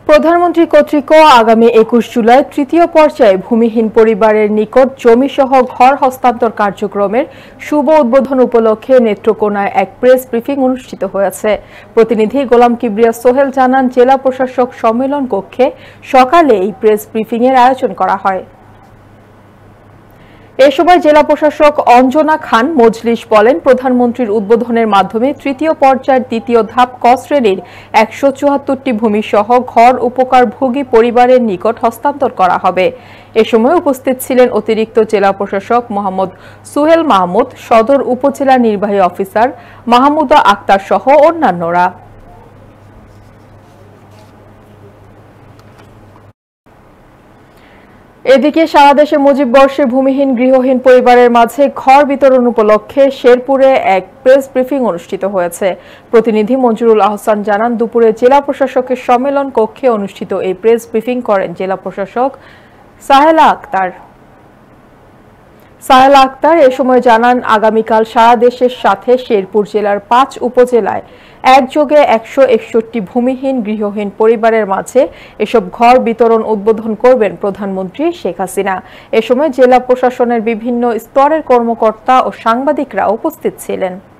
প্রধানমন্ত্রী কর্তৃক আগামী 21 জুলাই তৃতীয় পর্যায়ে ভূমিহীন পরিবারের নিকট জমিসহ ঘর হস্তান্তর কার্যক্রমের শুভ উদ্বোধন উপলক্ষে নেত্রকোনায় এক প্রেস ব্রিফিং অনুষ্ঠিত হয়েছে। প্রতিনিধি গোলাম কিবরিয়া সোহেল জানান, জেলা প্রশাসক সম্মেলন কক্ষে সকালে এই প্রেস ব্রিফিং এর আয়োজন করা হয়। এ সময় জেলা প্রশাসক অঞ্জনা খান মজলিস বলেন, প্রধানমন্ত্রীর উদ্বোধনের মাধ্যমে তৃতীয় পর্যায়ের দ্বিতীয় ধাপ ক শ্রেণীর 174টি ভূমি সহ ঘর উপকারভোগী পরিবারের নিকট হস্তান্তর করা হবে। এ সময় উপস্থিত ছিলেন অতিরিক্ত জেলা প্রশাসক মোহাম্মদ সুহেল মাহমুদ, সদর উপজেলা নির্বাহী অফিসার মাহমুদা আক্তার সহ অন্যান্যরা। এদিকে সারা দেশে মুজিব বর্ষে ভূমিহীন গৃহহীন পরিবারের মাঝে ঘর বিতরণ উপলক্ষে শেরপুরে এক প্রেস ব্রিফিং অনুষ্ঠিত হয়েছে। প্রতিনিধি মঞ্জুরুল আহসান জানান, দুপুরে জেলা প্রশাসকের সম্মেলন কক্ষে অনুষ্ঠিত এই প্রেস ব্রিফিং করেন জেলা প্রশাসক সাহেলা আক্তার। এ সময় জানান, আগামীকাল সারা দেশের সাথে শেরপুর জেলার 5 উপজেলায় একযোগে 161টি ভূমিহীন গৃহহীন পরিবারের মাঝে এসব ঘর বিতরণ উদ্বোধন করবেন প্রধানমন্ত্রী শেখ হাসিনা। এ সময় জেলা প্রশাসনের বিভিন্ন স্তরের কর্মকর্তা ও সাংবাদিকরা উপস্থিত ছিলেন।